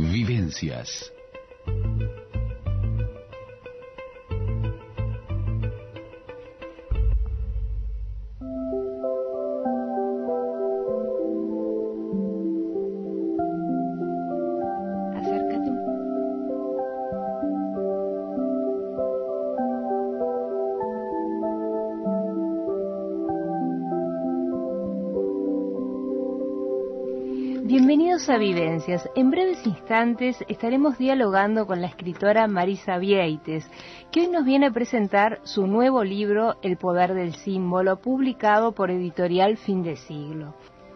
Vivencias. Bienvenidos a Vivencias. En breves instantes estaremos dialogando con la escritora Marisa Vieites, que hoy nos viene a presentar su nuevo libro, El poder del símbolo, publicado por Editorial Fin de Siglo.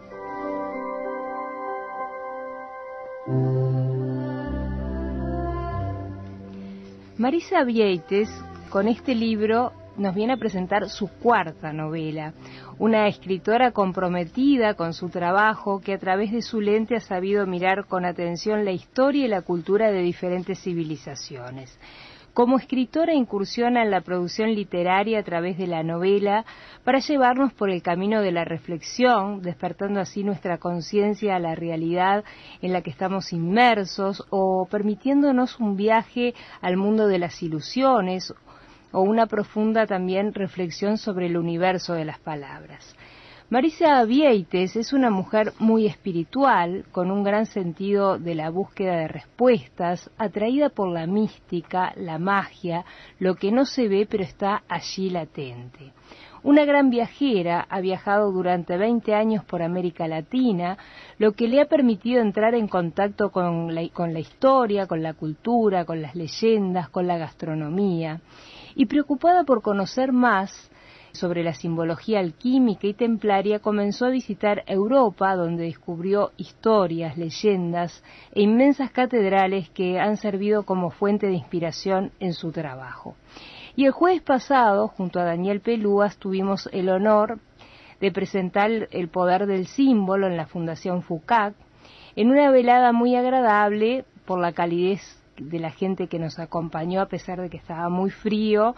Marisa Vieites, con este libro, nos viene a presentar su cuarta novela, una escritora comprometida con su trabajo que a través de su lente ha sabido mirar con atención la historia y la cultura de diferentes civilizaciones. Como escritora incursiona en la producción literaria a través de la novela para llevarnos por el camino de la reflexión, despertando así nuestra conciencia a la realidad en la que estamos inmersos o permitiéndonos un viaje al mundo de las ilusiones o una profunda también reflexión sobre el universo de las palabras. Marisa Vieites es una mujer muy espiritual, con un gran sentido de la búsqueda de respuestas, atraída por la mística, la magia, lo que no se ve pero está allí latente. Una gran viajera, ha viajado durante 20 años por América Latina, lo que le ha permitido entrar en contacto con la historia, con la cultura, con las leyendas, con la gastronomía. Y preocupada por conocer más sobre la simbología alquímica y templaria, comenzó a visitar Europa, donde descubrió historias, leyendas e inmensas catedrales que han servido como fuente de inspiración en su trabajo. Y el jueves pasado, junto a Daniel Pelúas, tuvimos el honor de presentar El poder del símbolo en la Fundación FUCAC, en una velada muy agradable por la calidez de la gente que nos acompañó, a pesar de que estaba muy frío,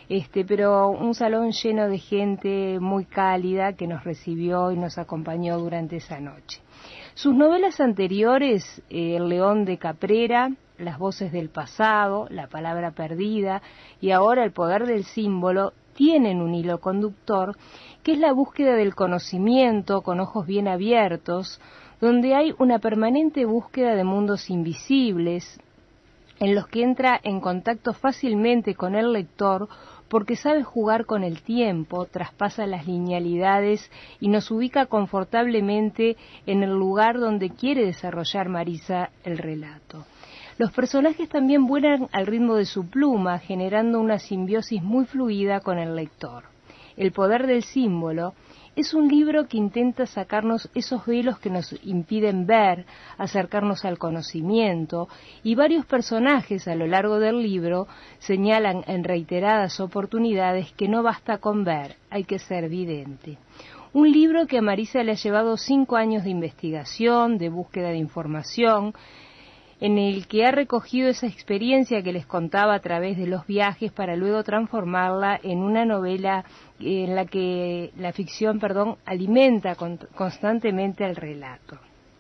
pero un salón lleno de gente muy cálida que nos recibió y nos acompañó durante esa noche. Sus novelas anteriores, El león de Caprera, Las voces del pasado, La palabra perdida y ahora El poder del símbolo, tienen un hilo conductor que es la búsqueda del conocimiento con ojos bien abiertos, donde hay una permanente búsqueda de mundos invisibles, en los que entra en contacto fácilmente con el lector porque sabe jugar con el tiempo, traspasa las linealidades y nos ubica confortablemente en el lugar donde quiere desarrollar Marisa el relato. Los personajes también vuelan al ritmo de su pluma, generando una simbiosis muy fluida con el lector. El poder del símbolo es un libro que intenta sacarnos esos velos que nos impiden ver, acercarnos al conocimiento, y varios personajes a lo largo del libro señalan en reiteradas oportunidades que no basta con ver, hay que ser vidente. Un libro que a Marisa le ha llevado 5 años de investigación, de búsqueda de información, en el que ha recogido esa experiencia que les contaba a través de los viajes para luego transformarla en una novela en la que la ficción, alimenta constantemente el relato.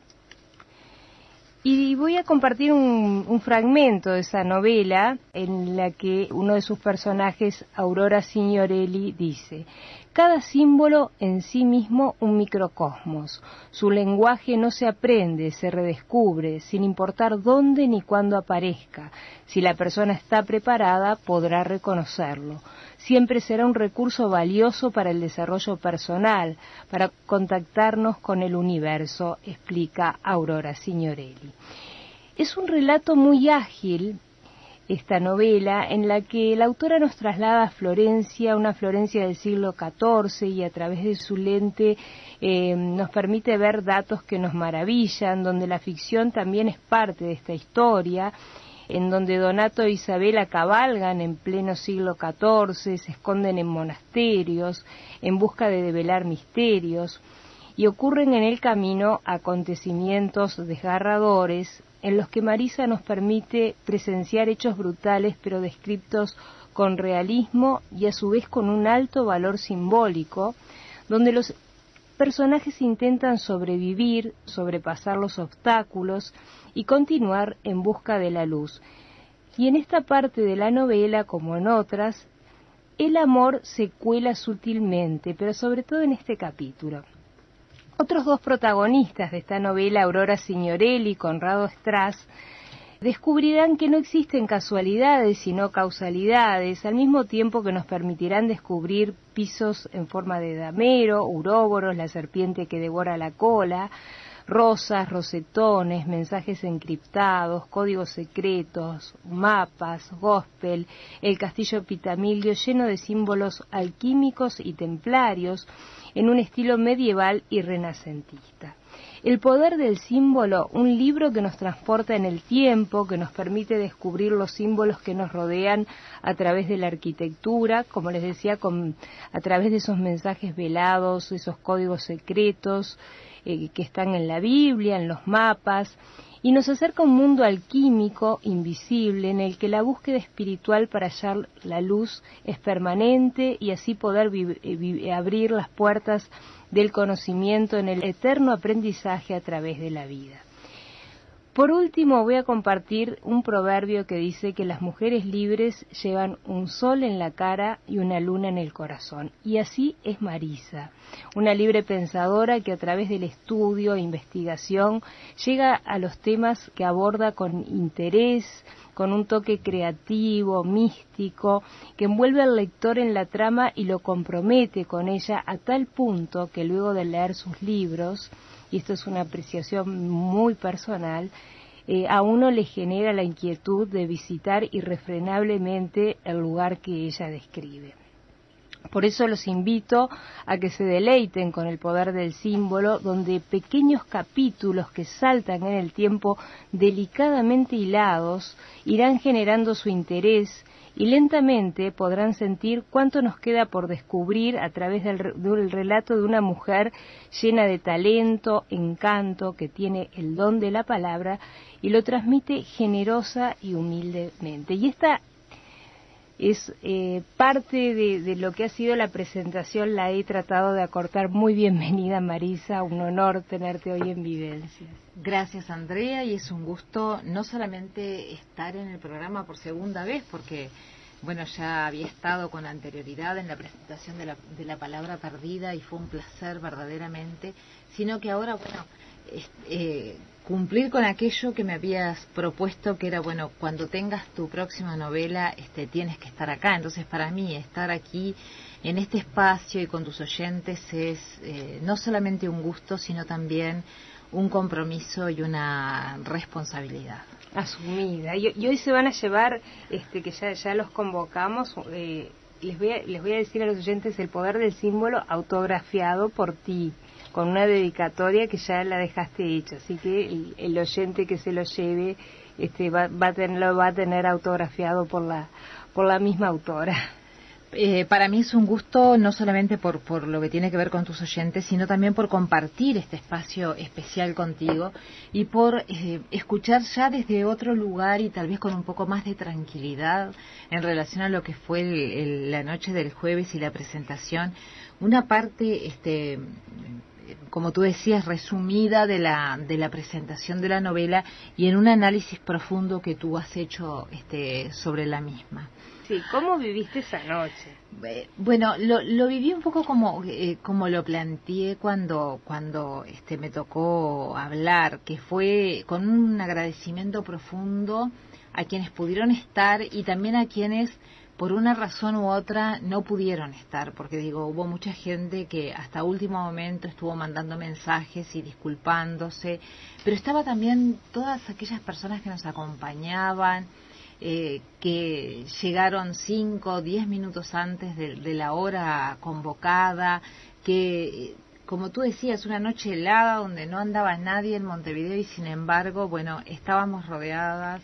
Y voy a compartir un fragmento de esa novela en la que uno de sus personajes, Aurora Signorelli, dice: cada símbolo en sí mismo un microcosmos. Su lenguaje no se aprende, se redescubre, sin importar dónde ni cuándo aparezca. Si la persona está preparada, podrá reconocerlo. Siempre será un recurso valioso para el desarrollo personal, para contactarnos con el universo, explica Aurora Signorelli. Es un relato muy ágil, esta novela, en la que la autora nos traslada a Florencia, una Florencia del siglo XIV, y a través de su lente nos permite ver datos que nos maravillan, donde la ficción también es parte de esta historia, en donde Donato e Isabela cabalgan en pleno siglo XIV, se esconden en monasterios, en busca de develar misterios, y ocurren en el camino acontecimientos desgarradores, en los que Marisa nos permite presenciar hechos brutales pero descritos con realismo y a su vez con un alto valor simbólico, donde los personajes intentan sobrevivir, sobrepasar los obstáculos y continuar en busca de la luz. Y en esta parte de la novela, como en otras, el amor se cuela sutilmente, pero sobre todo en este capítulo. Otros dos protagonistas de esta novela, Aurora Signorelli y Conrado Strass, descubrirán que no existen casualidades sino causalidades, al mismo tiempo que nos permitirán descubrir pisos en forma de damero, uróboros, la serpiente que devora la cola, rosas, rosetones, mensajes encriptados, códigos secretos, mapas, gospel, el castillo Pitamilio lleno de símbolos alquímicos y templarios en un estilo medieval y renacentista. El poder del símbolo, un libro que nos transporta en el tiempo, que nos permite descubrir los símbolos que nos rodean a través de la arquitectura, como les decía, a través de esos mensajes velados, esos códigos secretos que están en la Biblia, en los mapas, y nos acerca a un mundo alquímico, invisible, en el que la búsqueda espiritual para hallar la luz es permanente y así poder abrir las puertas del conocimiento en el eterno aprendizaje a través de la vida. Por último, voy a compartir un proverbio que dice que las mujeres libres llevan un sol en la cara y una luna en el corazón. Y así es Marisa, una libre pensadora que a través del estudio e investigación llega a los temas que aborda con interés, con un toque creativo, místico, que envuelve al lector en la trama y lo compromete con ella a tal punto que luego de leer sus libros, y esto es una apreciación muy personal, a uno le genera la inquietud de visitar irrefrenablemente el lugar que ella describe. Por eso los invito a que se deleiten con el poder del símbolo, donde pequeños capítulos que saltan en el tiempo delicadamente hilados irán generando su interés y lentamente podrán sentir cuánto nos queda por descubrir a través del relato de una mujer llena de talento, encanto, que tiene el don de la palabra y lo transmite generosa y humildemente. Y esta es parte de lo que ha sido la presentación, la he tratado de acortar. Muy bienvenida, Marisa, un honor tenerte hoy en Vivencias. Gracias, Andrea, y es un gusto no solamente estar en el programa por segunda vez, porque bueno, ya había estado con anterioridad en la presentación de la palabra perdida y fue un placer verdaderamente, sino que ahora, bueno, cumplir con aquello que me habías propuesto, que era, bueno, cuando tengas tu próxima novela, tienes que estar acá. Entonces, para mí, estar aquí en este espacio y con tus oyentes es no solamente un gusto, sino también un compromiso y una responsabilidad. Asumida. Y hoy se van a llevar, que ya los convocamos, les voy a decir a los oyentes el poder del símbolo autografiado por ti, con una dedicatoria que ya la dejaste hecha, así que el oyente que se lo lleve lo va a tener autografiado por la misma autora. Para mí es un gusto no solamente por lo que tiene que ver con tus oyentes, sino también por compartir este espacio especial contigo y por escuchar ya desde otro lugar y tal vez con un poco más de tranquilidad en relación a lo que fue la noche del jueves y la presentación, una parte como tú decías, resumida de la presentación de la novela y en un análisis profundo que tú has hecho sobre la misma. Sí, ¿cómo viviste esa noche? Bueno, lo viví un poco como lo planteé cuando me tocó hablar, que fue con un agradecimiento profundo a quienes pudieron estar y también a quienes por una razón u otra no pudieron estar, porque digo, hubo mucha gente que hasta último momento estuvo mandando mensajes y disculpándose, pero estaba también todas aquellas personas que nos acompañaban, que llegaron 5 o 10 minutos antes de la hora convocada, que como tú decías, una noche helada donde no andaba nadie en Montevideo y sin embargo, bueno, estábamos rodeados,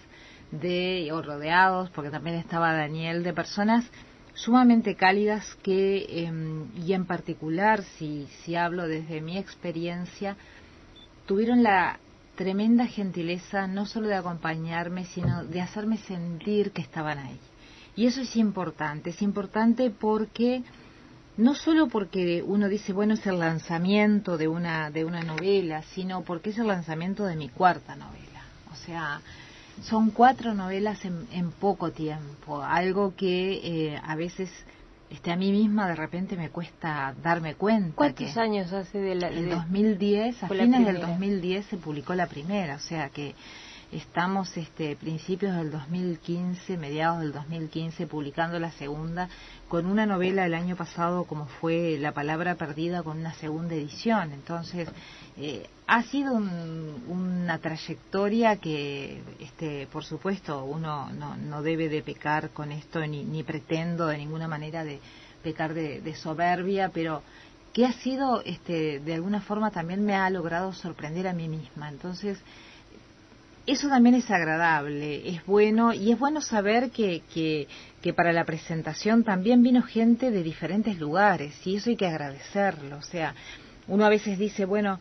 porque también estaba Daniel, de personas sumamente cálidas que, y en particular, si hablo desde mi experiencia, tuvieron la tremenda gentileza no solo de acompañarme, sino de hacerme sentir que estaban ahí. Y eso es importante porque no solo porque uno dice, bueno, es el lanzamiento de una novela, sino porque es el lanzamiento de mi cuarta novela. O sea, son 4 novelas en poco tiempo, algo que a veces a mí misma de repente me cuesta darme cuenta. ¿Cuántos años hace de la...? El 2010, a fines del 2010 se publicó la primera, o sea que estamos principios del 2015, mediados del 2015, publicando la segunda, con una novela el año pasado como fue La palabra perdida, con una segunda edición. Entonces ha sido una trayectoria que por supuesto uno no debe de pecar con esto, ni pretendo de ninguna manera de pecar de soberbia, pero que ha sido de alguna forma también me ha logrado sorprender a mí misma. Entonces eso también es agradable, es bueno, y es bueno saber que para la presentación también vino gente de diferentes lugares, y eso hay que agradecerlo. O sea, uno a veces dice, bueno,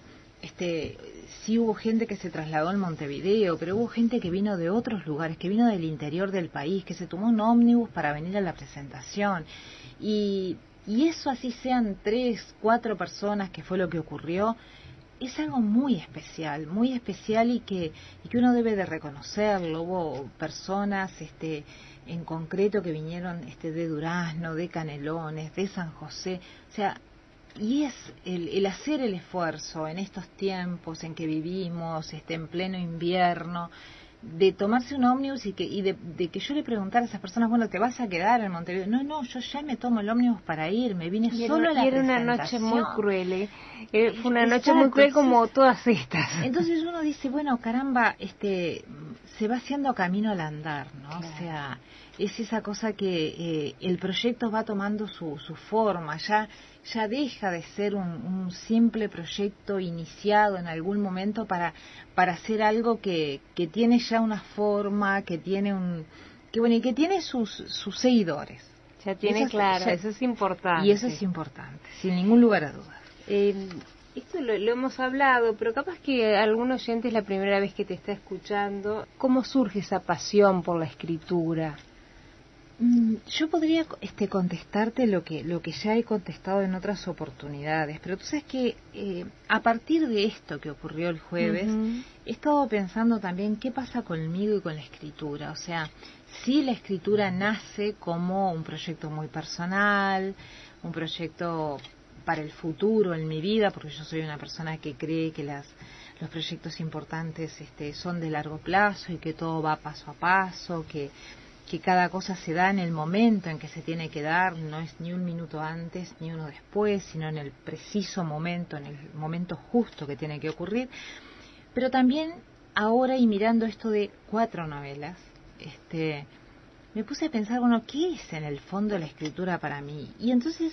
sí hubo gente que se trasladó en Montevideo, pero hubo gente que vino de otros lugares, que vino del interior del país, que se tomó un ómnibus para venir a la presentación, y eso, así sean 3, 4 personas, que fue lo que ocurrió, es algo muy especial y que uno debe de reconocerlo. Hubo personas en concreto que vinieron de Durazno, de Canelones, de San José, o sea, y es el hacer el esfuerzo en estos tiempos en que vivimos, en pleno invierno, de tomarse un ómnibus y de que yo le preguntara a esas personas, bueno, ¿te vas a quedar en Montevideo? No, yo ya me tomo el ómnibus para ir, me vine solo a la presentación. Y era una noche muy cruel, fue una noche muy cruel como todas estas. Entonces uno dice, bueno, caramba, se va haciendo camino al andar, ¿no? Claro. O sea, es esa cosa que el proyecto va tomando su forma, ya deja de ser un simple proyecto iniciado en algún momento para hacer algo que tiene ya una forma, que tiene y que tiene sus seguidores. Ya tiene, eso, claro, eso es importante. Y eso es importante, sin ningún lugar a dudas. Esto lo hemos hablado, pero capaz que algún oyente es la primera vez que te está escuchando. ¿Cómo surge esa pasión por la escritura? Yo podría contestarte lo que ya he contestado en otras oportunidades, pero tú sabes que a partir de esto que ocurrió el jueves, he estado pensando también qué pasa conmigo y con la escritura. O sea, sí, la escritura nace como un proyecto muy personal, un proyecto para el futuro en mi vida, porque yo soy una persona que cree que los proyectos importantes son de largo plazo y que todo va paso a paso, que cada cosa se da en el momento en que se tiene que dar, no es ni un minuto antes ni uno después, sino en el preciso momento, en el momento justo que tiene que ocurrir. Pero también ahora, y mirando esto de 4 novelas, me puse a pensar, bueno, ¿qué es en el fondo la escritura para mí? Y entonces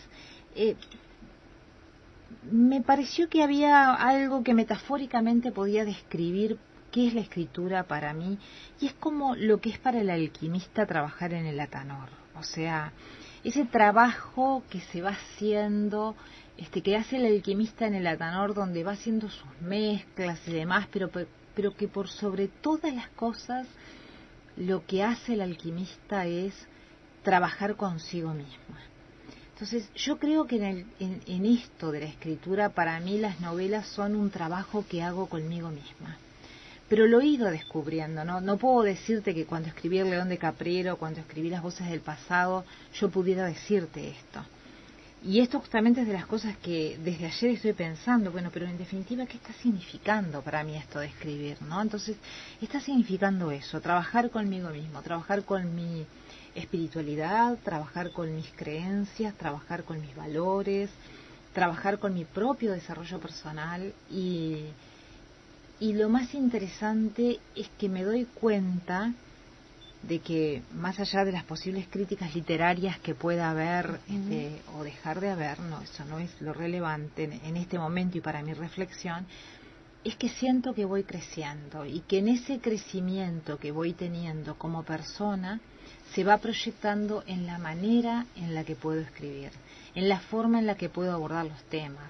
me pareció que había algo que metafóricamente podía describir qué es la escritura para mí, y es como lo que es para el alquimista trabajar en el atanor. O sea, ese trabajo que se va haciendo, que hace el alquimista en el atanor, donde va haciendo sus mezclas y demás, pero que por sobre todas las cosas lo que hace el alquimista es trabajar consigo mismo. Entonces, yo creo que en esto de la escritura, para mí las novelas son un trabajo que hago conmigo misma. Pero lo he ido descubriendo, ¿no? No puedo decirte que cuando escribí El León de Caprero, cuando escribí Las Voces del Pasado, yo pudiera decirte esto. Y esto justamente es de las cosas que desde ayer estoy pensando, bueno, pero en definitiva, ¿qué está significando para mí esto de escribir, ¿no? Entonces, está significando eso, trabajar conmigo mismo, trabajar con mi espiritualidad, trabajar con mis creencias, trabajar con mis valores, trabajar con mi propio desarrollo personal y lo más interesante es que me doy cuenta de que más allá de las posibles críticas literarias que pueda haber o dejar de haber, no, eso no es lo relevante en este momento y para mi reflexión, es que siento que voy creciendo y que en ese crecimiento que voy teniendo como persona se va proyectando en la manera en la que puedo escribir, en la forma en la que puedo abordar los temas,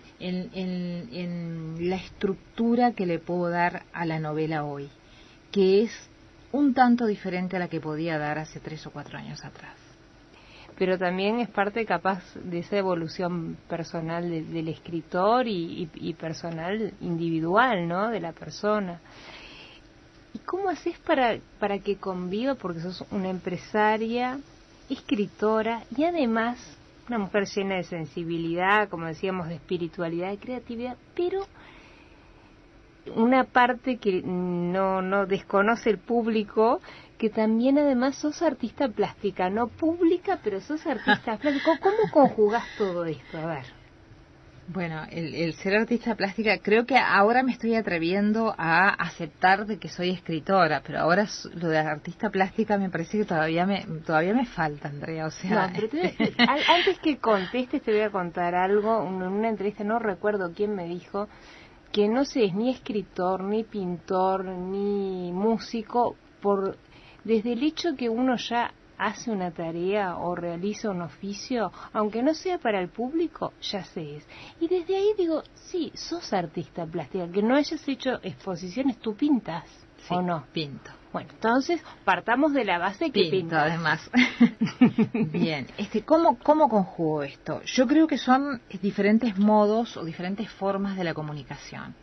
en la estructura que le puedo dar a la novela hoy, que es un tanto diferente a la que podía dar hace 3 o 4 años atrás. pero también es parte capaz de esa evolución personal del escritor y personal individual, ¿no?, de la persona. ¿Y cómo haces para que conviva? Porque sos una empresaria, escritora y además una mujer llena de sensibilidad, como decíamos, de espiritualidad, de creatividad, pero una parte que no desconoce el público, que también además sos artista plástica, no pública, pero sos artista plástica. ¿Cómo conjugás todo esto? A ver. Bueno, el ser artista plástica, creo que ahora me estoy atreviendo a aceptar de que soy escritora, pero ahora lo de artista plástica me parece que todavía me falta, Andrea, o sea... No, pero antes que contestes te voy a contar algo. En una entrevista, no recuerdo quién me dijo que no se es ni escritor, ni pintor, ni músico, desde el hecho que uno ya hace una tarea o realiza un oficio, aunque no sea para el público, ya se es. Y desde ahí digo, sí, sos artista plástica, que no hayas hecho exposiciones, ¿tú pintas sí, o no? Pinto. Bueno, entonces partamos de la base que pinto, además. Bien, ¿cómo conjugo esto? Yo creo que son diferentes modos o diferentes formas de la comunicación.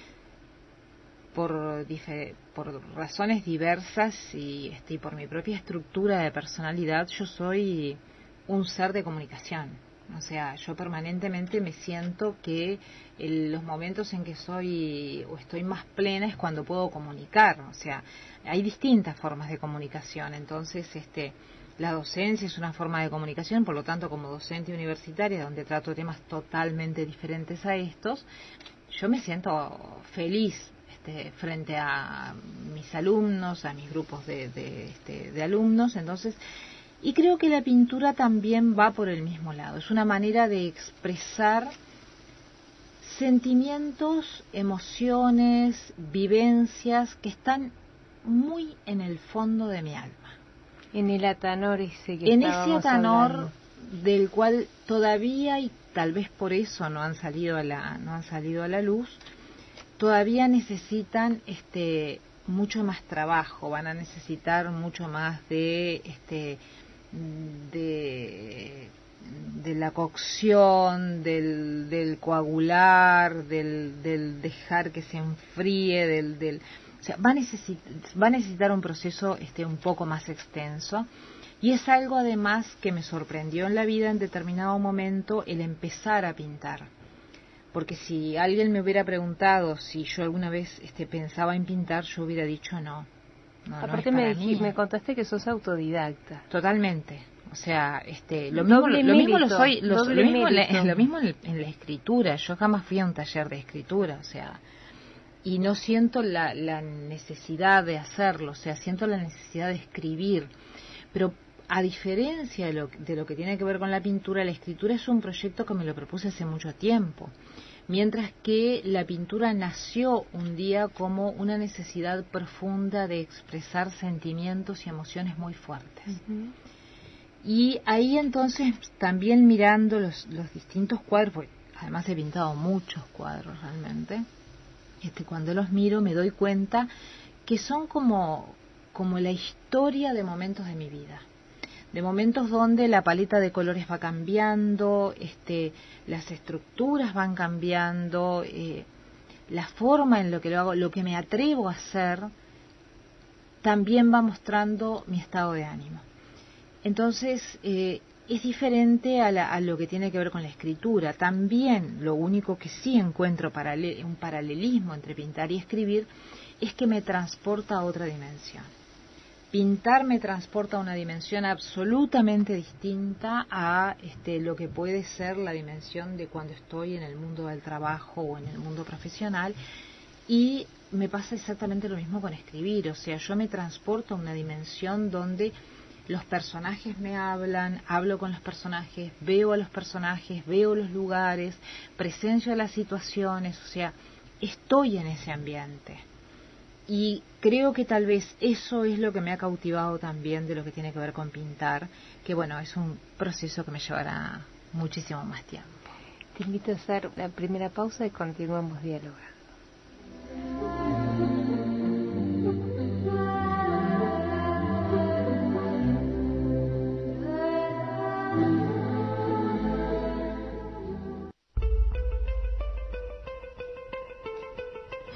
Por razones diversas y por mi propia estructura de personalidad, yo soy un ser de comunicación. O sea, yo permanentemente me siento que los momentos en que estoy más plena es cuando puedo comunicar. O sea, hay distintas formas de comunicación. Entonces, la docencia es una forma de comunicación, por lo tanto, como docente universitaria, donde trato temas totalmente diferentes a estos, yo me siento feliz frente a mis alumnos, a mis grupos de alumnos. Entonces, y creo que la pintura también va por el mismo lado. Es una manera de expresar sentimientos, emociones, vivencias que están muy en el fondo de mi alma. En el atanor ese que en ese atanor hablando, del cual todavía, y tal vez por eso no han salido a la luz, todavía necesitan mucho más trabajo, van a necesitar mucho más de la cocción, del coagular, del dejar que se enfríe, o sea, va a necesitar un proceso un poco más extenso. Y es algo además que me sorprendió en la vida en determinado momento, el empezar a pintar. Porque si alguien me hubiera preguntado si yo alguna vez pensaba en pintar, yo hubiera dicho no. Aparte no me contaste que sos autodidacta. Totalmente. O sea, lo mismo lo soy, lo mismo en la escritura. Yo jamás fui a un taller de escritura, o sea, y no siento la necesidad de hacerlo, o sea, siento la necesidad de escribir. Pero a diferencia de lo que tiene que ver con la pintura, la escritura es un proyecto que me lo propuse hace mucho tiempo. Mientras que la pintura nació un día como una necesidad profunda de expresar sentimientos y emociones muy fuertes. Uh-huh. Y ahí entonces, también mirando los distintos cuadros, porque además he pintado muchos cuadros realmente, cuando los miro me doy cuenta que son como la historia de momentos de mi vida. De momentos donde la paleta de colores va cambiando, las estructuras van cambiando, la forma en lo que lo hago, lo que me atrevo a hacer, también va mostrando mi estado de ánimo. Entonces, es diferente a lo que tiene que ver con la escritura. También lo único que sí encuentro un paralelismo entre pintar y escribir es que me transporta a otra dimensión. Pintar me transporta a una dimensión absolutamente distinta a lo que puede ser la dimensión de cuando estoy en el mundo del trabajo o en el mundo profesional, y me pasa exactamente lo mismo con escribir. O sea, yo me transporto a una dimensión donde los personajes me hablan, hablo con los personajes, veo a los personajes, veo los lugares, presencio las situaciones, o sea, estoy en ese ambiente. Y creo que tal vez eso es lo que me ha cautivado también de lo que tiene que ver con pintar, que bueno, es un proceso que me llevará muchísimo más tiempo. Te invito a hacer la primera pausa y continuamos dialogando.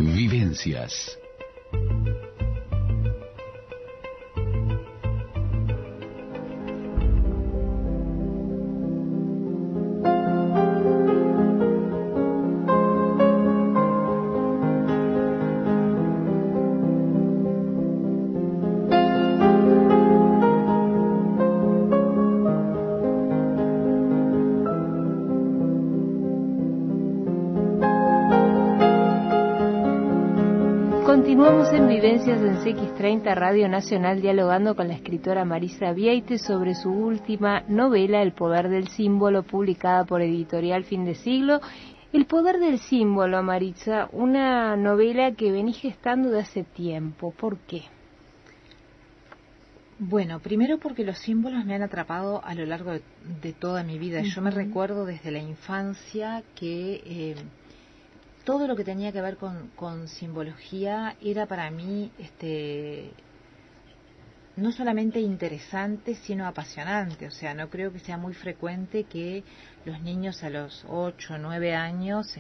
Vivencias. Continuamos en Vivencias en CX30 Radio Nacional dialogando con la escritora Marisa Vieites sobre su última novela El poder del símbolo, publicada por Editorial Fin de Siglo. El poder del símbolo, Marisa, una novela que venís gestando de hace tiempo. ¿Por qué? Bueno, primero porque los símbolos me han atrapado a lo largo de toda mi vida. Yo me recuerdo desde la infancia que todo lo que tenía que ver con simbología era para mí no solamente interesante, sino apasionante. O sea, no creo que sea muy frecuente que los niños a los 8 o 9 años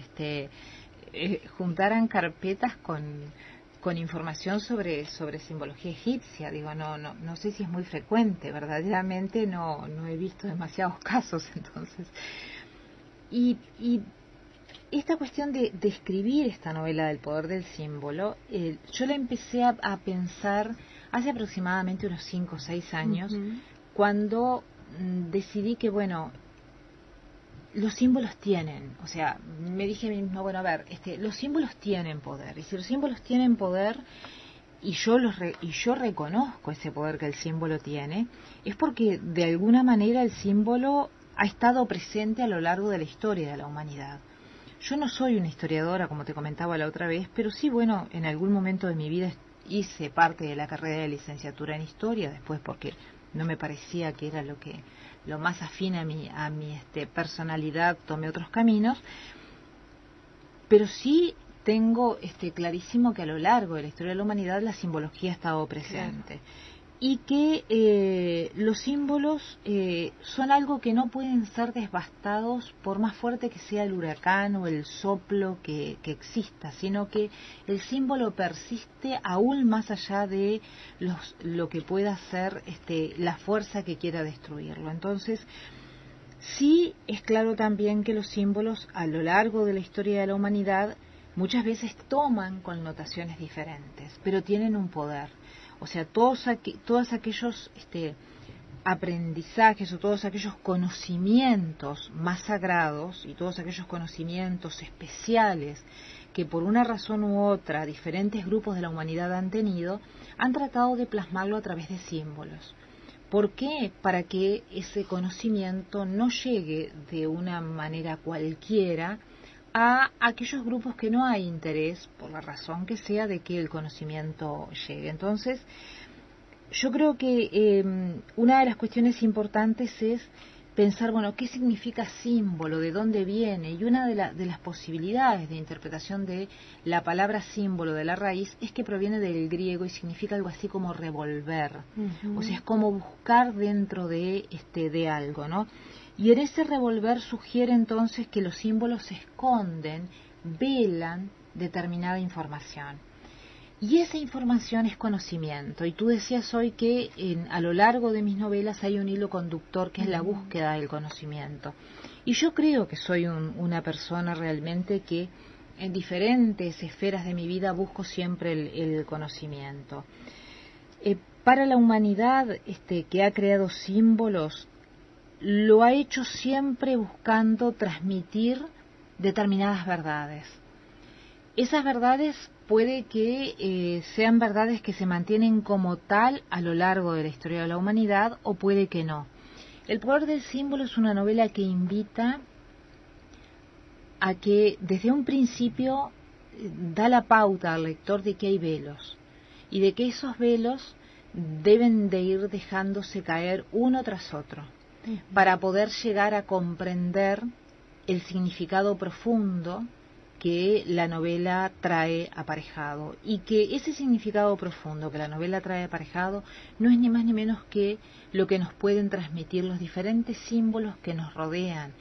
juntaran carpetas con información sobre simbología egipcia. Digo, no sé si es muy frecuente, verdaderamente no he visto demasiados casos. Entonces, y esta cuestión de escribir esta novela del poder del símbolo, yo la empecé a pensar hace aproximadamente unos 5 o 6 años, cuando decidí que, bueno, los símbolos tienen, o sea, me dije a mí mismo, bueno, a ver, los símbolos tienen poder, y si los símbolos tienen poder, y yo reconozco ese poder que el símbolo tiene, es porque de alguna manera el símbolo ha estado presente a lo largo de la historia de la humanidad. Yo no soy una historiadora, como te comentaba la otra vez, pero sí, bueno, en algún momento de mi vida hice parte de la carrera de licenciatura en historia, después porque no me parecía que era lo más afín a mi personalidad, tomé otros caminos, pero sí tengo clarísimo que a lo largo de la historia de la humanidad la simbología ha estado presente. Claro. Y que los símbolos son algo que no pueden ser devastados por más fuerte que sea el huracán o el soplo que exista, sino que el símbolo persiste aún más allá de lo que pueda ser la fuerza que quiera destruirlo. Entonces, sí es claro también que los símbolos a lo largo de la historia de la humanidad muchas veces toman connotaciones diferentes, pero tienen un poder. O sea, todos aquellos aprendizajes o todos aquellos conocimientos más sagrados y todos aquellos conocimientos especiales que por una razón u otra diferentes grupos de la humanidad han tenido, han tratado de plasmarlo a través de símbolos. ¿Por qué? Para que ese conocimiento no llegue de una manera cualquiera a aquellos grupos que no hay interés, por la razón que sea, de que el conocimiento llegue. Entonces, yo creo que una de las cuestiones importantes es pensar, bueno, ¿qué significa símbolo? ¿De dónde viene? Y una de las posibilidades de interpretación de la palabra símbolo, de la raíz, es que proviene del griego y significa algo así como revolver. O sea, es como buscar dentro de algo, ¿no? Y en ese revolver sugiere entonces que los símbolos esconden, velan determinada información. Y esa información es conocimiento. Y tú decías hoy que a lo largo de mis novelas hay un hilo conductor que es la búsqueda del conocimiento. Y yo creo que soy una persona realmente que en diferentes esferas de mi vida busco siempre el conocimiento. Para la humanidad que ha creado símbolos, lo ha hecho siempre buscando transmitir determinadas verdades. Esas verdades puede que sean verdades que se mantienen como tal a lo largo de la historia de la humanidad, o puede que no. El poder del símbolo es una novela que invita a que desde un principio da la pauta al lector de que hay velos y de que esos velos deben de ir dejándose caer uno tras otro para poder llegar a comprender el significado profundo que la novela trae aparejado, y que ese significado profundo que la novela trae aparejado no es ni más ni menos que lo que nos pueden transmitir los diferentes símbolos que nos rodean,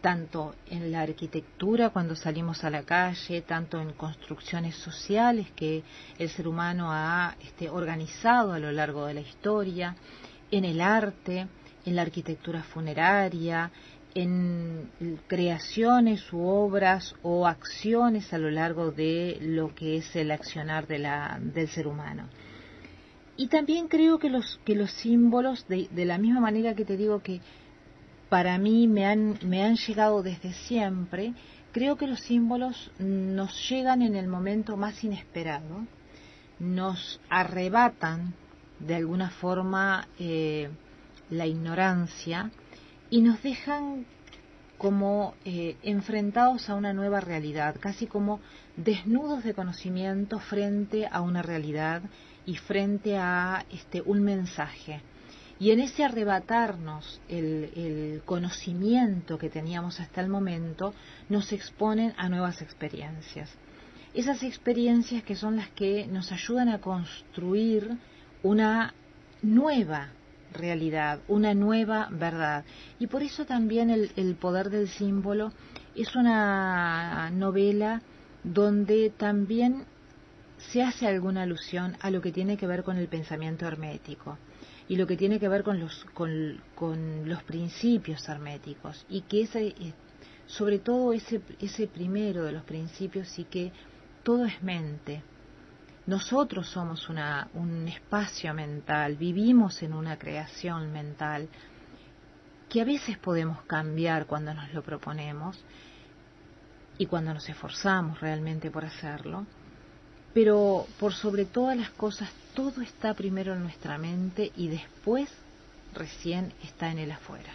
tanto en la arquitectura cuando salimos a la calle, tanto en construcciones sociales que el ser humano ha organizado a lo largo de la historia, en el arte, en la arquitectura funeraria, en creaciones u obras o acciones a lo largo de lo que es el accionar del ser humano. Y también creo que los símbolos, de la misma manera que te digo que para mí me han llegado desde siempre, creo que los símbolos nos llegan en el momento más inesperado, nos arrebatan de alguna forma la ignorancia y nos dejan como enfrentados a una nueva realidad, casi como desnudos de conocimiento frente a una realidad y frente a un mensaje. Y en ese arrebatarnos el conocimiento que teníamos hasta el momento, nos exponen a nuevas experiencias. Esas experiencias que son las que nos ayudan a construir una nueva realidad, una nueva verdad. Y por eso también el poder del símbolo es una novela donde también se hace alguna alusión a lo que tiene que ver con el pensamiento hermético y lo que tiene que ver con los principios herméticos, y que sobre todo ese primero de los principios, y que todo es mente. Nosotros somos un espacio mental, vivimos en una creación mental que a veces podemos cambiar cuando nos lo proponemos y cuando nos esforzamos realmente por hacerlo, pero por sobre todas las cosas todo está primero en nuestra mente y después recién está en el afuera.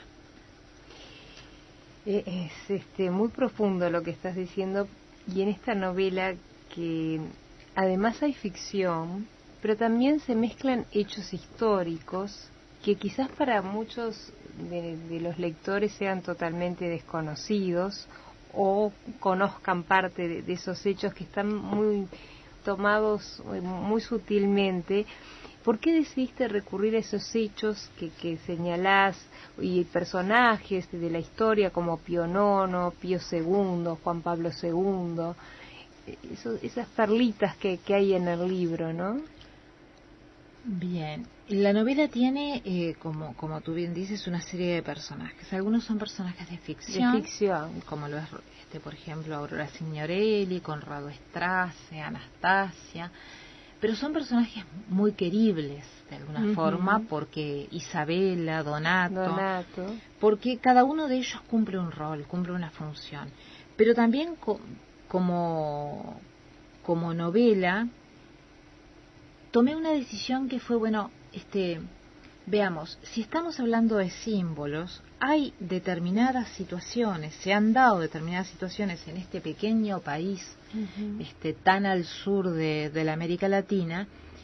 Es muy profundo lo que estás diciendo, y en esta novela que además hay ficción, pero también se mezclan hechos históricos que quizás para muchos de los lectores sean totalmente desconocidos o conozcan parte de esos hechos que están muy tomados muy sutilmente. ¿Por qué decidiste recurrir a esos hechos que señalás y personajes de la historia como Pío IX, Pío II, Juan Pablo II? Esas perlitas que hay en el libro, ¿no? Bien, la novela tiene, como tú bien dices, una serie de personajes. Algunos son personajes de ficción, como lo es, por ejemplo, Aurora Signorelli, Conrado Estrace, Anastasia, pero son personajes muy queribles, de alguna forma, porque Isabela, Donato, porque cada uno de ellos cumple un rol, cumple una función. Pero también como novela, tomé una decisión que fue, veamos, si estamos hablando de símbolos, hay determinadas situaciones, se han dado determinadas situaciones en este pequeño país, tan al sur de la América Latina,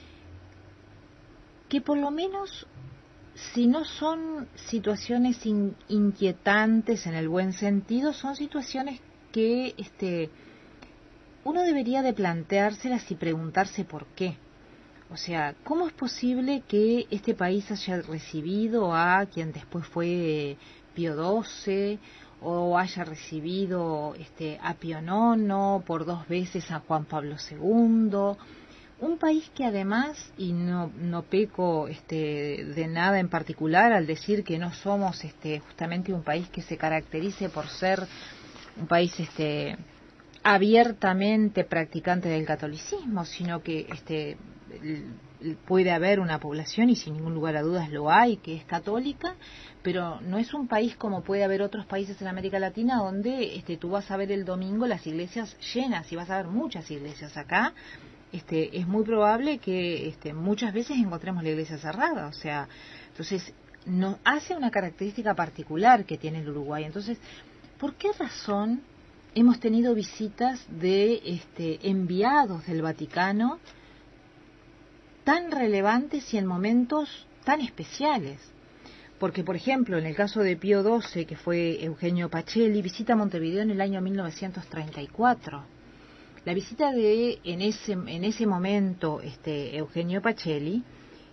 que por lo menos, si no son situaciones inquietantes en el buen sentido, son situaciones que uno debería de planteárselas y preguntarse por qué. O sea, ¿cómo es posible que este país haya recibido a quien después fue Pío XII, o haya recibido a Pío IX, por 2 veces a Juan Pablo II? Un país que además, y no peco de nada en particular al decir que no somos justamente un país que se caracterice por ser un país abiertamente practicante del catolicismo, sino que puede haber una población, y sin ningún lugar a dudas lo hay, que es católica, pero no es un país como puede haber otros países en América Latina donde tú vas a ver el domingo las iglesias llenas, y vas a ver muchas iglesias. Acá es muy probable que muchas veces encontremos la iglesia cerrada. O sea, entonces nos hace una característica particular que tiene el Uruguay. Entonces, ¿por qué razón hemos tenido visitas de enviados del Vaticano tan relevantes y en momentos tan especiales? Porque, por ejemplo, en el caso de Pío XII, que fue Eugenio Pacelli, visita Montevideo en el año 1934. La visita en ese momento Eugenio Pacelli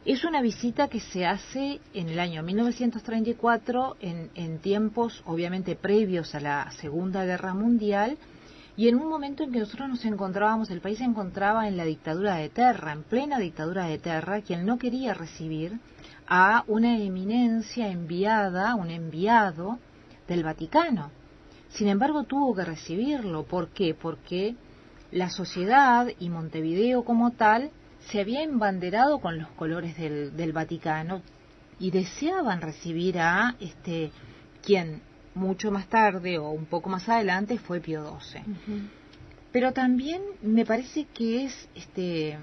Es una visita que se hace en el año 1934, en tiempos obviamente previos a la Segunda Guerra Mundial, y en un momento en que nosotros nos encontrábamos, el país se encontraba en la dictadura de Terra, en plena dictadura de Terra, quien no quería recibir a una eminencia enviada, un enviado del Vaticano. Sin embargo, tuvo que recibirlo. ¿Por qué? Porque la sociedad y Montevideo como tal se había embanderado con los colores del Vaticano y deseaban recibir a quien mucho más tarde o un poco más adelante fue Pío XII. Uh-huh. Pero también me parece que es de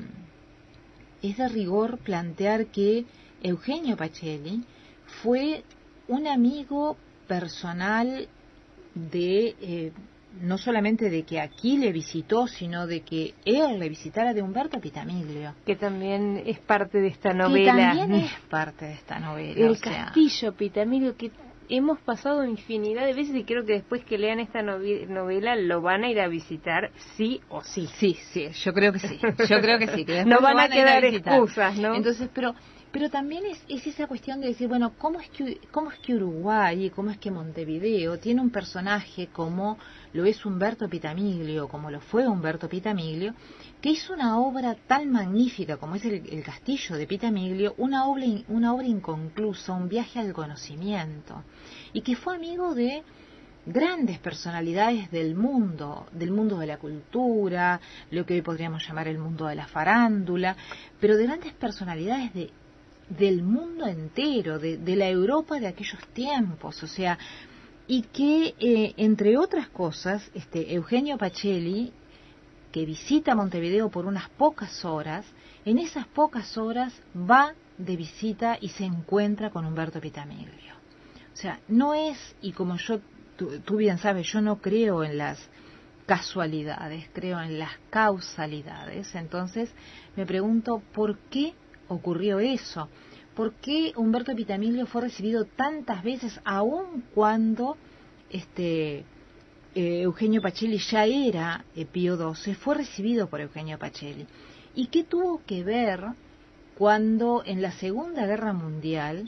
rigor plantear que Eugenio Pacelli fue un amigo personal de no solamente de que aquí le visitó, sino de que él le visitara, de Umberto Pitamiglio. Que también es parte de esta novela. Que también es parte de esta novela. El castillo Pitamiglio, que hemos pasado infinidad de veces y creo que después que lean esta novela lo van a ir a visitar sí o sí. Sí, yo creo que sí. Yo creo que sí. Que no van a quedar excusas, ¿no? Entonces, pero también es esa cuestión de decir, bueno, ¿cómo es que Uruguay, cómo es que Montevideo tiene un personaje como lo es Umberto Pitamiglio, como lo fue Umberto Pitamiglio, que hizo una obra tan magnífica como es el castillo de Pitamiglio, una obra inconclusa, un viaje al conocimiento, y que fue amigo de grandes personalidades del mundo de la cultura, lo que hoy podríamos llamar el mundo de la farándula, pero de grandes personalidades del mundo entero, de la Europa de aquellos tiempos, o sea, y que, entre otras cosas, Eugenio Pacelli, que visita Montevideo por unas pocas horas, en esas pocas horas va de visita y se encuentra con Umberto Pitamiglio. O sea, no es, y como tú bien sabes, yo no creo en las casualidades, creo en las causalidades. Entonces me pregunto, ¿por qué ocurrió eso? ¿Por qué Umberto Pitamiglio fue recibido tantas veces, aun cuando Eugenio Pacelli ya era Pío XII, fue recibido por Eugenio Pacelli? ¿Y qué tuvo que ver cuando en la Segunda Guerra Mundial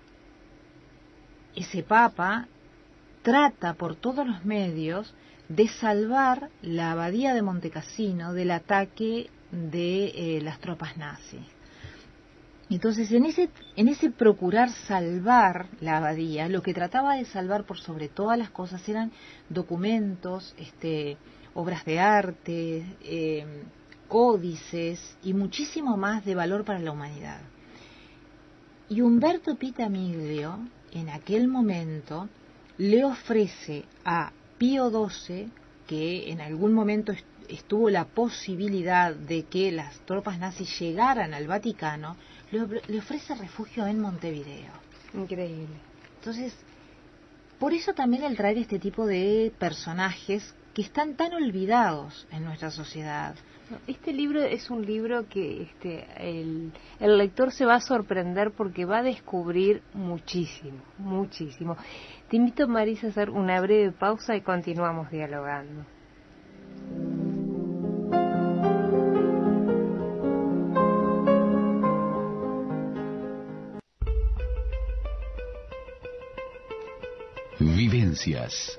ese Papa trata por todos los medios de salvar la abadía de Montecassino del ataque de las tropas nazis? Entonces, en ese procurar salvar la abadía, lo que trataba de salvar por sobre todas las cosas eran documentos, obras de arte, códices y muchísimo más de valor para la humanidad. Y Umberto Pitamiglio, en aquel momento, le ofrece a Pío XII, que en algún momento estuvo la posibilidad de que las tropas nazis llegaran al Vaticano, le ofrece refugio en Montevideo. Increíble. Entonces, por eso también el traer este tipo de personajes que están tan olvidados en nuestra sociedad. Este libro es un libro que el lector se va a sorprender porque va a descubrir muchísimo, muchísimo. Te invito, Marisa, a hacer una breve pausa y continuamos dialogando. Vivencias.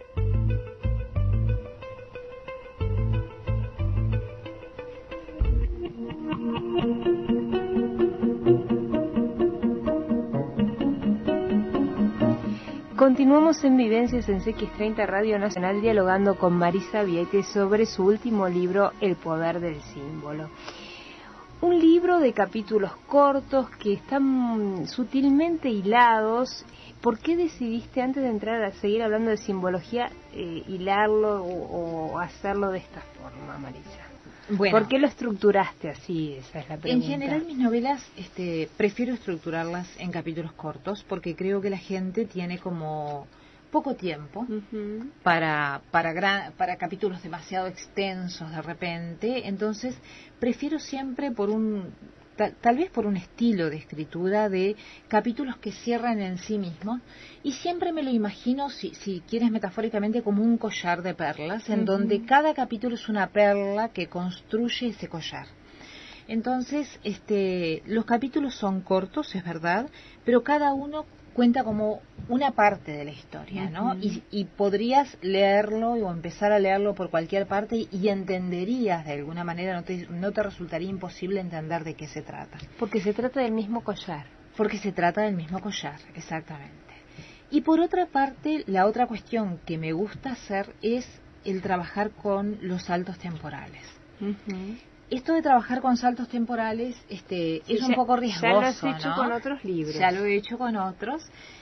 Continuamos en Vivencias en CX30 Radio Nacional dialogando con Marisa Vieites sobre su último libro, El poder del símbolo. Un libro de capítulos cortos que están sutilmente hilados. ¿Por qué decidiste, antes de entrar a seguir hablando de simbología, hilarlo o hacerlo de esta forma, Marisa? Bueno, ¿por qué lo estructuraste así? Esa es la pregunta. En general mis novelas prefiero estructurarlas en capítulos cortos porque creo que la gente tiene como poco tiempo para capítulos demasiado extensos de repente. Entonces prefiero siempre tal vez por un estilo de escritura de capítulos que cierran en sí mismos, y siempre me lo imagino, si quieres metafóricamente, como un collar de perlas, en donde cada capítulo es una perla que construye ese collar. Entonces, los capítulos son cortos, es verdad, pero cada uno cuenta como una parte de la historia, ¿no? Y podrías leerlo o empezar a leerlo por cualquier parte y entenderías de alguna manera, no te resultaría imposible entender de qué se trata. Porque se trata del mismo collar. Porque se trata del mismo collar, exactamente. Y por otra parte, la otra cuestión que me gusta hacer es el trabajar con los saltos temporales. Esto de trabajar con saltos temporales es un poco riesgoso, ya lo has hecho, ¿no?, con otros libros. Ya lo he hecho con otros.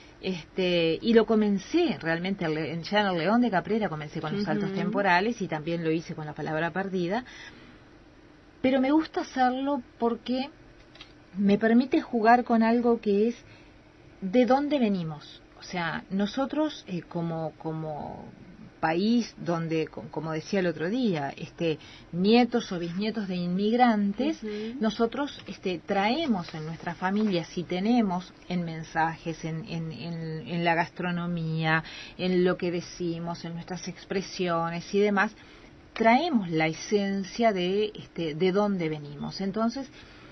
Y lo comencé realmente ya en El León de Caprera comencé con los saltos temporales y también lo hice con La Palabra Perdida. Pero me gusta hacerlo porque me permite jugar con algo que es de dónde venimos. O sea, nosotros como país donde, como decía el otro día, nietos o bisnietos de inmigrantes, nosotros traemos en nuestra familia, si tenemos en mensajes, en la gastronomía, en lo que decimos, en nuestras expresiones y demás, traemos la esencia de dónde venimos. Entonces,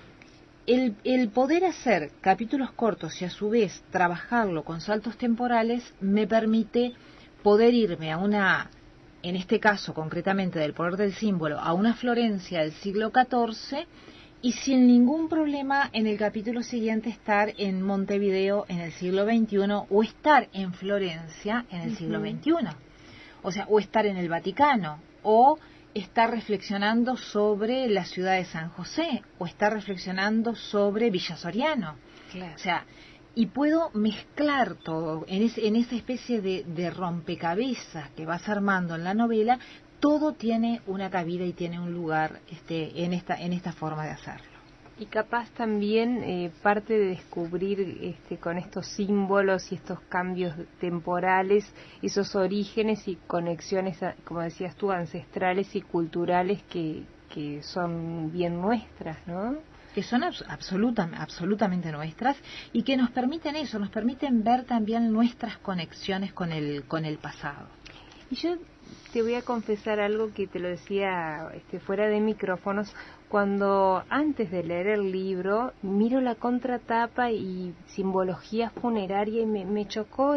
el poder hacer capítulos cortos y a su vez trabajarlo con saltos temporales me permite poder irme a en este caso concretamente del Poder del Símbolo, a una Florencia del siglo XIV y sin ningún problema en el capítulo siguiente estar en Montevideo en el siglo XXI o estar en Florencia en el siglo XXI. O sea, o estar en el Vaticano, o estar reflexionando sobre la ciudad de San José, o estar reflexionando sobre Villa Soriano. Claro. O sea, y puedo mezclar todo en esa especie de rompecabezas que vas armando en la novela. Todo tiene una cabida y tiene un lugar en esta forma de hacerlo. Y capaz también parte de descubrir con estos símbolos y estos cambios temporales, esos orígenes y conexiones, como decías tú, ancestrales y culturales que son bien nuestras, ¿no? Que son absolutamente nuestras y que nos permiten eso, nos permiten ver también nuestras conexiones con el pasado. Y yo te voy a confesar algo que te lo decía fuera de micrófonos. Cuando antes de leer el libro miro la contratapa y simbología funeraria y me chocó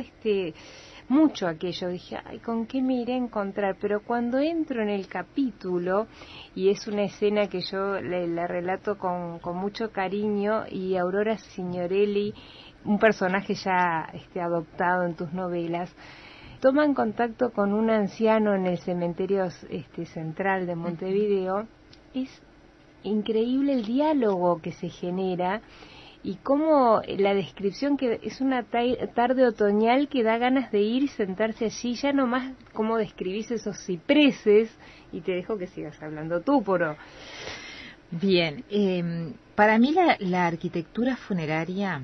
mucho aquello. Dije, ay, ¿con qué me iré a encontrar? Pero cuando entro en el capítulo, y es una escena que yo la relato con mucho cariño, y Aurora Signorelli, un personaje ya adoptado en tus novelas, toman contacto con un anciano en el cementerio central de Montevideo. Es increíble el diálogo que se genera y cómo la descripción, que es una tarde otoñal que da ganas de ir y sentarse allí, ya nomás cómo describís esos cipreses, y te dejo que sigas hablando tú, pero... Bien, para mí la arquitectura funeraria,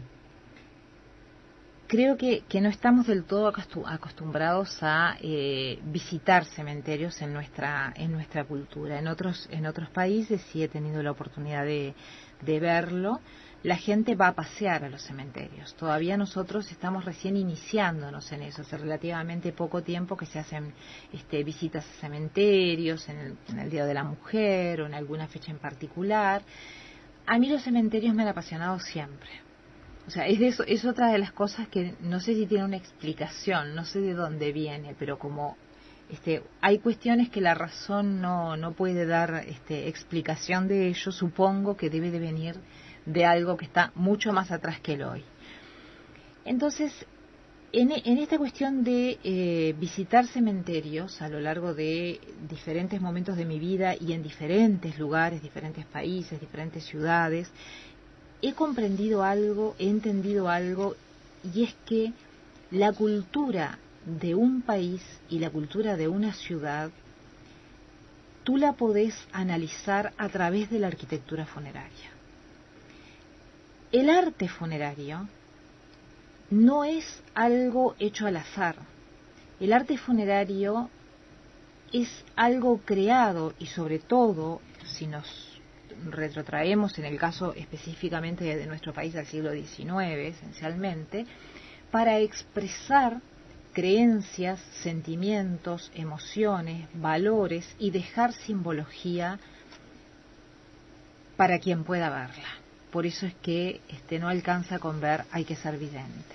creo que no estamos del todo acostumbrados a visitar cementerios en nuestra cultura. En otros países sí he tenido la oportunidad de verlo. La gente va a pasear a los cementerios. Todavía nosotros estamos recién iniciándonos en eso. Hace relativamente poco tiempo que se hacen visitas a cementerios, en el Día de la Mujer o en alguna fecha en particular. A mí los cementerios me han apasionado siempre. O sea, es otra de las cosas que no sé si tiene una explicación, no sé de dónde viene, pero como hay cuestiones que la razón no puede dar explicación de ello, supongo que debe de venir de algo que está mucho más atrás que el hoy. Entonces, en esta cuestión de visitar cementerios a lo largo de diferentes momentos de mi vida y en diferentes lugares, diferentes países, diferentes ciudades, he comprendido algo, he entendido algo, y es que la cultura de un país y la cultura de una ciudad, tú la podés analizar a través de la arquitectura funeraria. El arte funerario no es algo hecho al azar. El arte funerario es algo creado, y sobre todo, si nos retrotraemos en el caso específicamente de nuestro país del siglo XIX, esencialmente, para expresar creencias, sentimientos, emociones, valores y dejar simbología para quien pueda verla. Por eso es que no alcanza con ver, hay que ser vidente.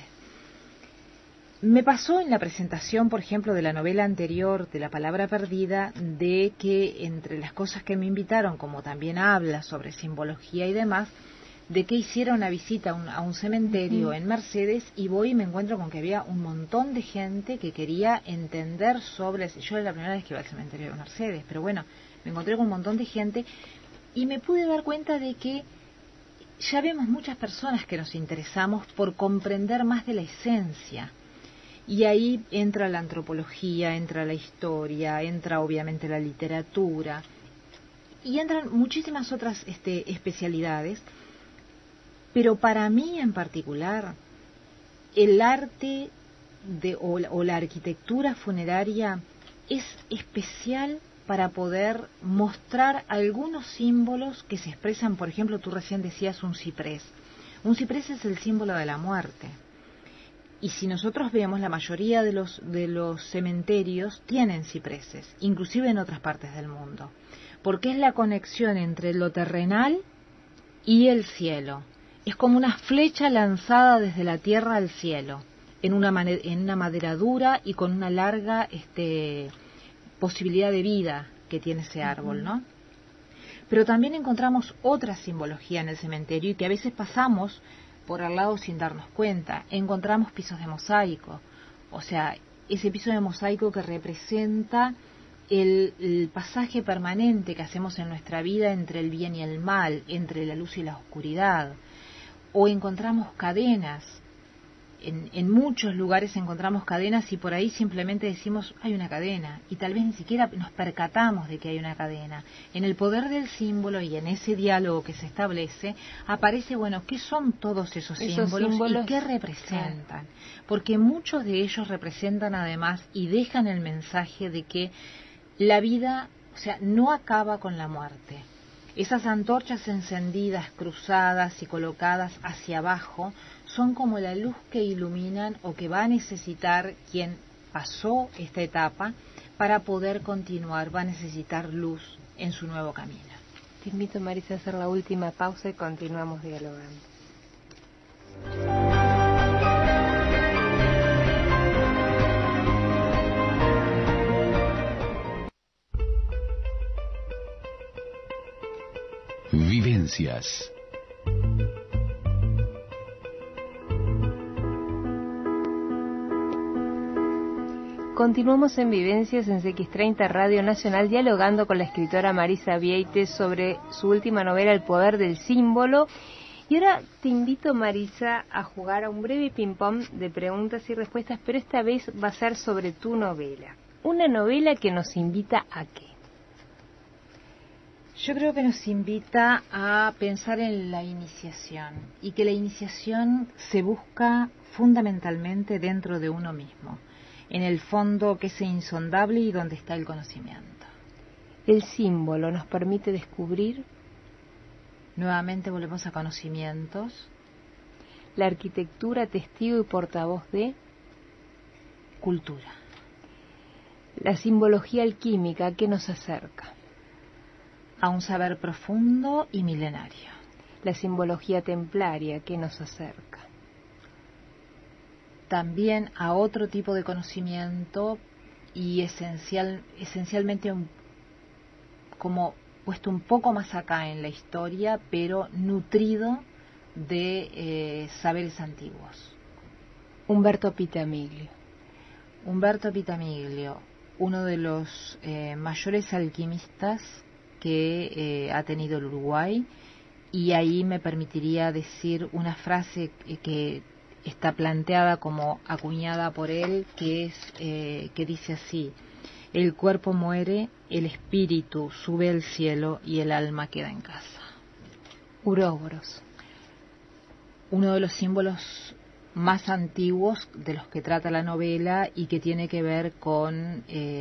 Me pasó en la presentación, por ejemplo, de la novela anterior, de La palabra perdida, de que entre las cosas que me invitaron, como también habla sobre simbología y demás, de que hiciera una visita a un cementerio en Mercedes, y voy y me encuentro con que había un montón de gente que quería entender sobre... Yo era la primera vez que iba al cementerio de Mercedes, pero bueno, me encontré con un montón de gente y me pude dar cuenta de que ya vemos muchas personas que nos interesamos por comprender más de la esencia. Y ahí entra la antropología, entra la historia, entra obviamente la literatura, y entran muchísimas otras especialidades. Pero para mí en particular, el arte o la arquitectura funeraria es especial para poder mostrar algunos símbolos que se expresan. Por ejemplo, tú recién decías un ciprés. Un ciprés es el símbolo de la muerte. Y si nosotros vemos, la mayoría de los cementerios tienen cipreses, inclusive en otras partes del mundo, porque es la conexión entre lo terrenal y el cielo. Es como una flecha lanzada desde la tierra al cielo, en una madera dura y con una larga posibilidad de vida que tiene ese árbol, ¿no? Pero también encontramos otra simbología en el cementerio y que a veces pasamos por al lado sin darnos cuenta. Encontramos pisos de mosaico, o sea, ese piso de mosaico que representa el pasaje permanente que hacemos en nuestra vida entre el bien y el mal, entre la luz y la oscuridad. O encontramos cadenas. En muchos lugares encontramos cadenas y por ahí simplemente decimos hay una cadena, y tal vez ni siquiera nos percatamos de que hay una cadena. En el poder del símbolo y en ese diálogo que se establece aparece, bueno, ¿qué son todos esos símbolos y qué representan? Porque muchos de ellos representan además y dejan el mensaje de que la vida, o sea, no acaba con la muerte. Esas antorchas encendidas, cruzadas y colocadas hacia abajo son como la luz que iluminan o que va a necesitar quien pasó esta etapa para poder continuar, va a necesitar luz en su nuevo camino. Te invito, Marisa, a hacer la última pausa y continuamos dialogando. Vivencias. Continuamos en Vivencias en CX30 Radio Nacional, dialogando con la escritora Marisa Vieites sobre su última novela, El poder del símbolo. Y ahora te invito, Marisa, a jugar a un breve ping-pong de preguntas y respuestas, pero esta vez va a ser sobre tu novela. Una novela que nos invita a ¿qué? Yo creo que nos invita a pensar en la iniciación, y que la iniciación se busca fundamentalmente dentro de uno mismo, en el fondo que es insondable y donde está el conocimiento. El símbolo nos permite descubrir. Nuevamente volvemos a conocimientos. La arquitectura, testigo y portavoz de cultura. La simbología alquímica, que nos acerca a un saber profundo y milenario. La simbología templaria, que nos acerca también a otro tipo de conocimiento y esencialmente como puesto un poco más acá en la historia, pero nutrido de saberes antiguos. Umberto Pitamiglio. Umberto Pitamiglio, uno de los mayores alquimistas que ha tenido el Uruguay, y ahí me permitiría decir una frase que está planteada como acuñada por él, que dice así: el cuerpo muere, el espíritu sube al cielo y el alma queda en casa. Uroboros, uno de los símbolos más antiguos de los que trata la novela y que tiene que ver con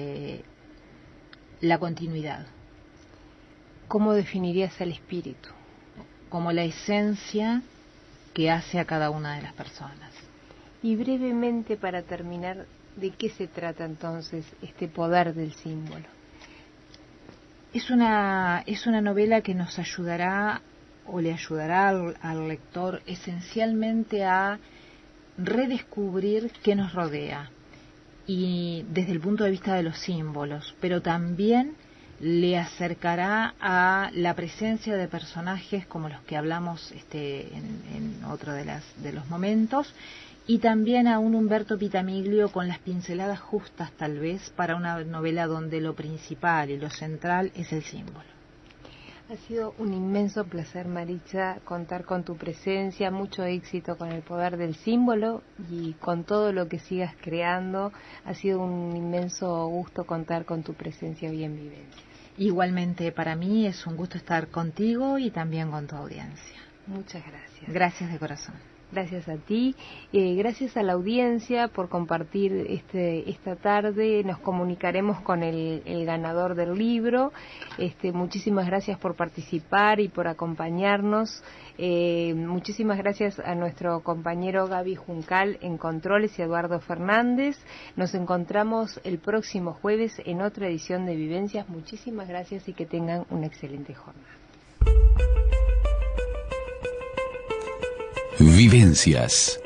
la continuidad. ¿Cómo definirías el espíritu? Como la esencia que hace a cada una de las personas. Y brevemente, para terminar, ¿de qué se trata entonces este poder del símbolo? Es una novela que nos ayudará o le ayudará al lector esencialmente a redescubrir qué nos rodea, y desde el punto de vista de los símbolos, pero también le acercará a la presencia de personajes como los que hablamos en otro de los momentos, y también a un Humberto Pitamiglio con las pinceladas justas, tal vez, para una novela donde lo principal y lo central es el símbolo. Ha sido un inmenso placer, Maritza, contar con tu presencia, mucho éxito con El poder del símbolo y con todo lo que sigas creando. Ha sido un inmenso gusto contar con tu presencia hoy en Vivencias. Igualmente para mí es un gusto estar contigo y también con tu audiencia. Muchas gracias. Gracias de corazón. Gracias a ti, gracias a la audiencia por compartir esta tarde. Nos comunicaremos con el ganador del libro. Muchísimas gracias por participar y por acompañarnos. Muchísimas gracias a nuestro compañero Gaby Juncal en Controles y Eduardo Fernández. Nos encontramos el próximo jueves en otra edición de Vivencias. Muchísimas gracias y que tengan una excelente jornada. Vivencias.